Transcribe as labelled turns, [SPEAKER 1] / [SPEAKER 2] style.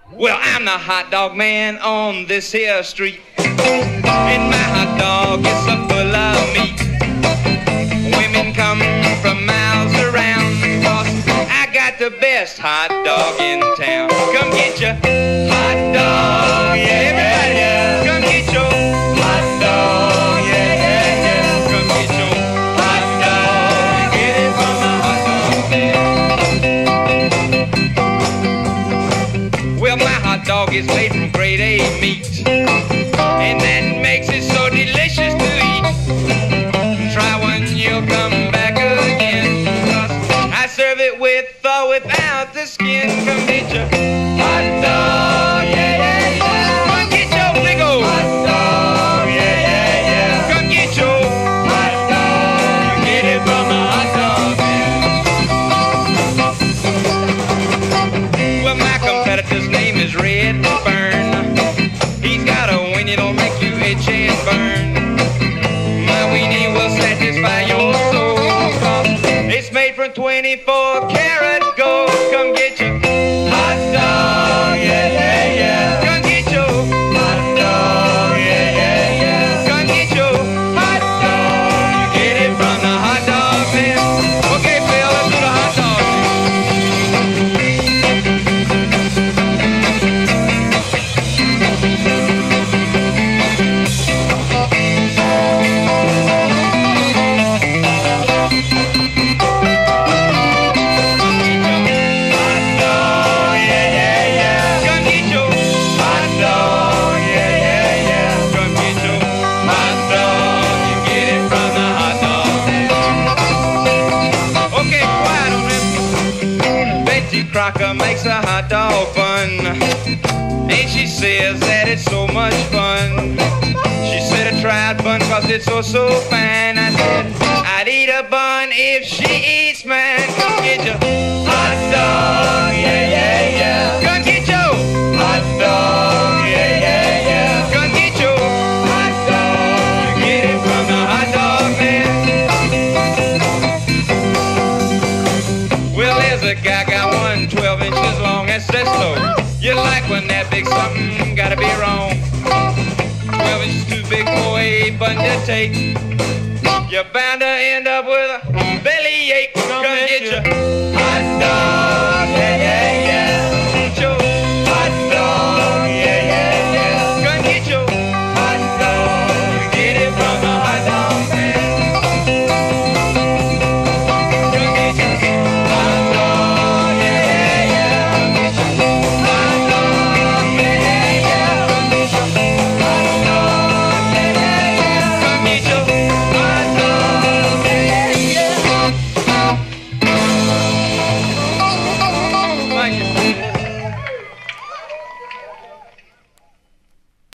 [SPEAKER 1] Well, I'm the hot dog man on this here street, and my hot dog is so full of meat. Women come from miles around, 'cause I got the best hot dog in town. Come get your hot dog, yeah, everybody, yeah. Come get your hot dog, yeah, yeah, yeah. Come get your hot dog, get it from the hot dog stand. Well, my hot dog is made from grade A meat, and that makes it so delicious to eat. Try one, you'll come back again, 'cause I serve it with or without the skin. Come get your hot dog, yeah, yeah, yeah. Come get your big old hot dog, yeah, yeah, yeah. Come get your hot dog, get it from the hot dog stand. Well, my competitor's name is Redburn. He's got a weenie that'll make you itch and burn. My weenie will satisfy your soul, 'cause it's made from 24 karat gold. Come get your hot dog, yeah, yeah, yeah. Come get your hot dog, yeah, yeah, yeah. Come get your hot dog, you get it from the hot dog man. Okay, Phil, let's do the hot dog. Crocker makes a hot dog fun, and she says that it's so much fun. She said I tried bun 'cause it's so fine. I said I'd eat a bun if she eats mine. Come get your hot dog, yeah, yeah, yeah. Come get your hot dog, yeah, yeah, yeah. Come get your hot dog, get it from the hot dog man. Well, there's a guy got one 12 inches long, that's so. You like when that big something gotta be wrong. 12 inches too big for a bun to take. You're bound to end up with a bellyache. Come